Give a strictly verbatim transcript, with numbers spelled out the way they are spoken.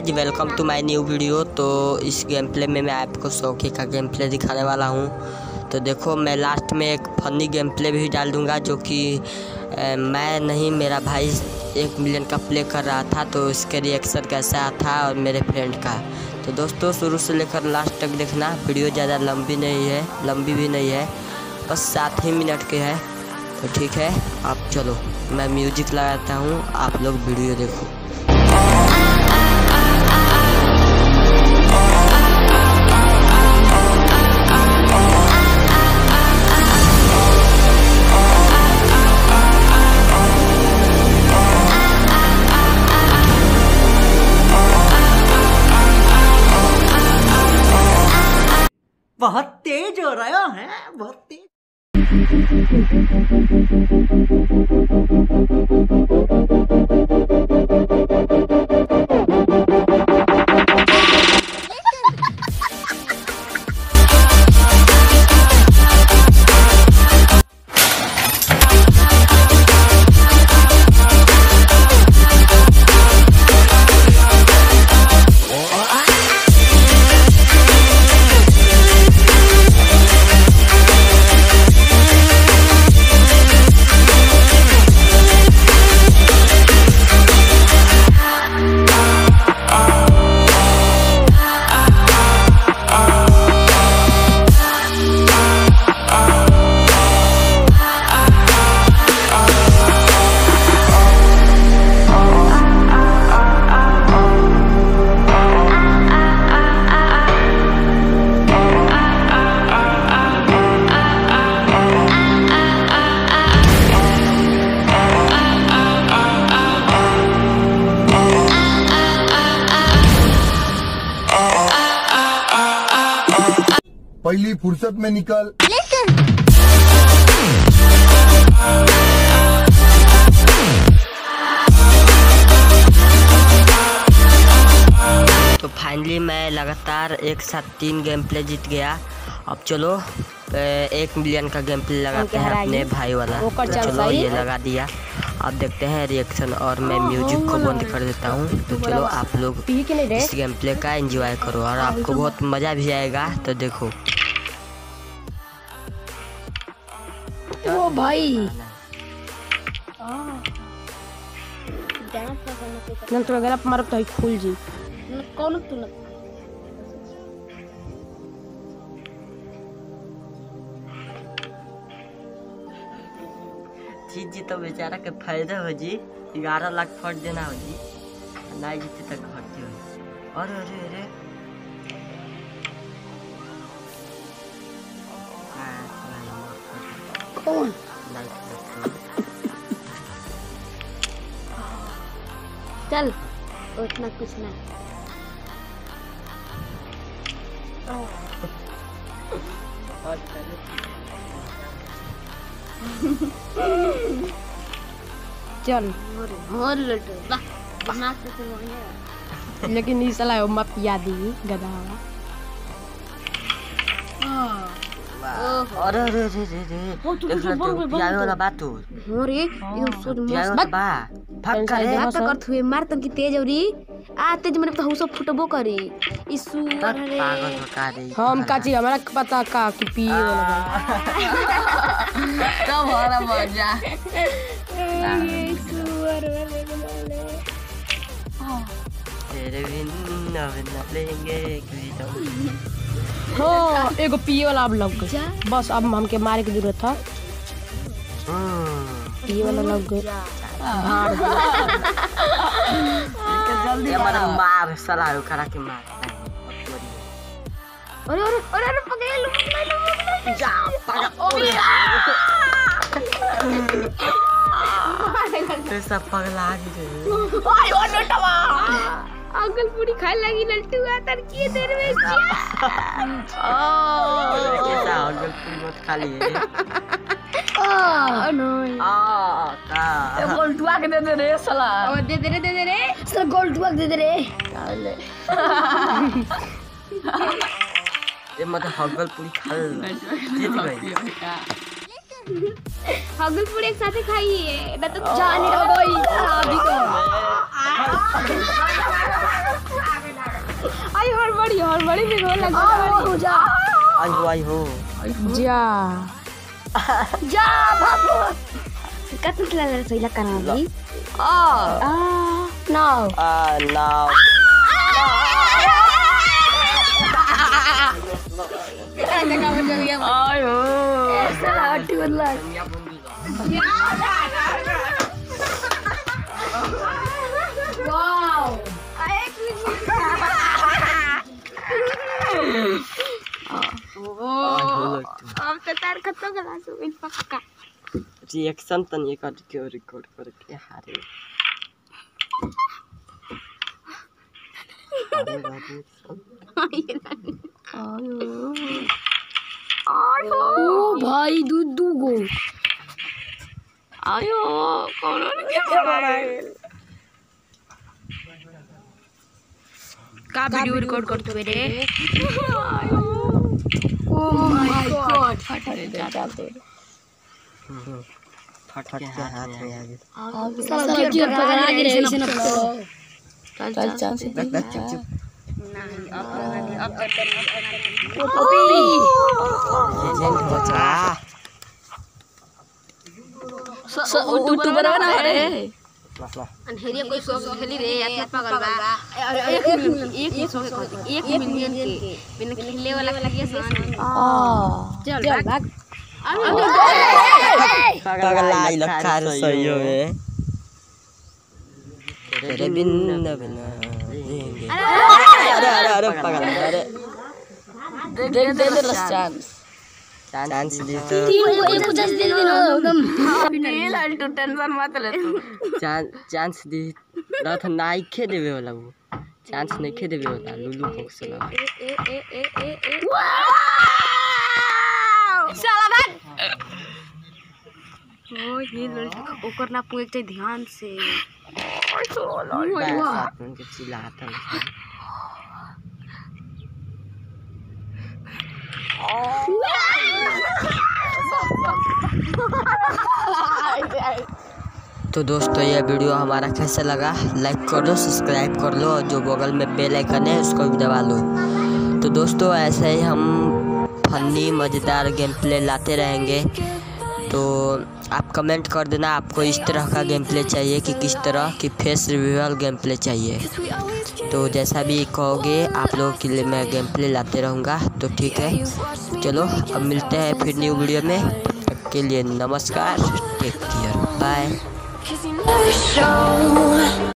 Guys, welcome to my new video. तो इस game play में मैं आपको सौखी का गेम प्ले दिखाने वाला हूँ। तो देखो, मैं लास्ट में एक फनी गेम प्ले भी डाल दूँगा, जो कि मैं नहीं, मेरा भाई एक मिलियन का प्ले कर रहा था, तो इसके रिएक्शन कैसा था और मेरे फ्रेंड का। तो दोस्तों, शुरू से लेकर लास्ट तक देखना। वीडियो ज़्यादा लंबी नहीं है, लंबी भी नहीं है, बस सात ही मिनट के है। तो ठीक है, अब चलो मैं म्यूजिक लगाता हूँ, आप लोग वीडियो देखो। बहुत तेज हो रहा है, बहुत तेज। पहली फुर्सत में निकल। तो फाइनली मैं लगातार एक साथ तीन गेम प्ले जीत गया। अब चलो एक मिलियन का गेम प्ले लगाते हैं अपने भाई वाला। तो चलो ये लगा दिया, अब देखते हैं रिएक्शन। और मैं म्यूजिक को बंद कर देता हूँ। तो चलो आप लोग इस गेम प्ले का एंजॉय करो और आपको बहुत मज़ा भी आएगा। तो देखो ओ भाई, नल तो अगर आप मारब तो खुल जी कौन तू न जीत जी तो बेचारा के फायदा हो जी। ग्यारह लाख फट देना हो जी, नहीं जीते तक घटते हो। अरे अरे अरे कौन चल उतना कुछ ना। चल और लटो बना सकते, लेकिन इस साला मत पिया दी गधा। अरे अरे अरे अरे पियावे वाला बात हो रे, यो सोच मत बा फक करे बात कर थुए मार तन की तेज औरी आ तेज मने तो हुसो फुटबो करी इसु रे पागल बका दे। हम काची हमरा पता का कि पिए वाला कब हरा मजा सुअर वाले तेरे बिन न बिन लेंगे कोई हो एगो पिए वाला अब लग गया। बस अब हमके मारे की जरूरत था। पिए वाला लग गया, भाड़ जल्दी मार मार साला करा के मार। अरे अरे अरे अरे पकड़ लो पकड़ लो जा पकड़ तो सब पगला गए। ओए ओ नटवा अंकल पूरी खाए लगी लट्टू आ तर की देर में क्या ओ कैसा अंकल पूरी मत खा लिए। ओ नो आ का गोल्डुआ के दे दे रे साला। ओ दे दे रे दे दे रे साला गोल्डुआ के दे दे रे ले ये मत हगल पूरी खा जीत गई। हगल पूरी एक साथ खाइए ना तो जाने हो गई अभी तो आई हड़बड़ी हड़बड़ी में हो लगा जा आई हो आई हो जा जा बाबू कितना लगा सही लगा ना भी आ आ नाउ आ नाउ आयो ऐसा हट्टी बदला वाओ अब तो तार खत्म करा सो इन पक्का रिएक्शन तनी कर के रिकॉर्ड करके हारे आयो आयो भाई दूध दू गो आयो कौन क्या बड़ा है का वीडियो रिकॉर्ड करते हुए रे ओ माय गॉड फट जाते फट के हाथ में आ गया साला गिर पकड़ा के रे इसे न चल चल चल चुप चुप नहीं अब नहीं अब एजेंट बचा सो तू तू बराबर ना रे अनहेरिया कोई सौ खेली रे या पागल बा एक मिनट एक सौ के एक मिलियन के बिना खेलने वाला खेलिए सन आ चल भाग पागल आई लखा सही हो में तेरे बिन न बिना देंगे अरे अरे अरे पागल अरे दे दे दे चांस चांस दी तो एक पचास दे दे एकदम नील तू टेंशन मत ले तू चांस दी रथ नाई खे देवे वाला वो चांस नहीं खे देवे वाला लुलु बॉक्स लगा ए ए ए ए ए साला भाग ओ ये लड़का ओकर ना पूछ ते ध्यान से साथ में के चिल्लाता तो दोस्तों ये वीडियो हमारा कैसा लगा लाइक कर दो सब्सक्राइब कर लो और जो बगल में बेल आइकन है उसको भी दबा लो। तो दोस्तों ऐसे ही हम फनी मज़ेदार गेम प्ले लाते रहेंगे। तो आप कमेंट कर देना आपको इस तरह का गेम प्ले चाहिए कि किस तरह की फेस रिव्यूअल गेम प्ले चाहिए। तो जैसा भी कहोगे आप लोगों के लिए मैं गेम प्ले लाते रहूँगा। तो ठीक है चलो अब मिलते हैं फिर न्यू वीडियो में। तब के लिए नमस्कार, टेक केयर, बाय।